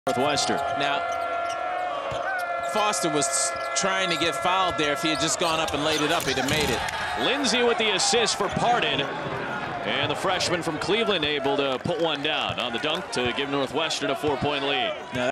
Northwestern. Now, Foster was trying to get fouled there. If he had just gone up and laid it up, he'd have made it. Lindsey with the assist for Pardon. And the freshman from Cleveland able to put one down on the dunk to give Northwestern a 4-point lead. Now,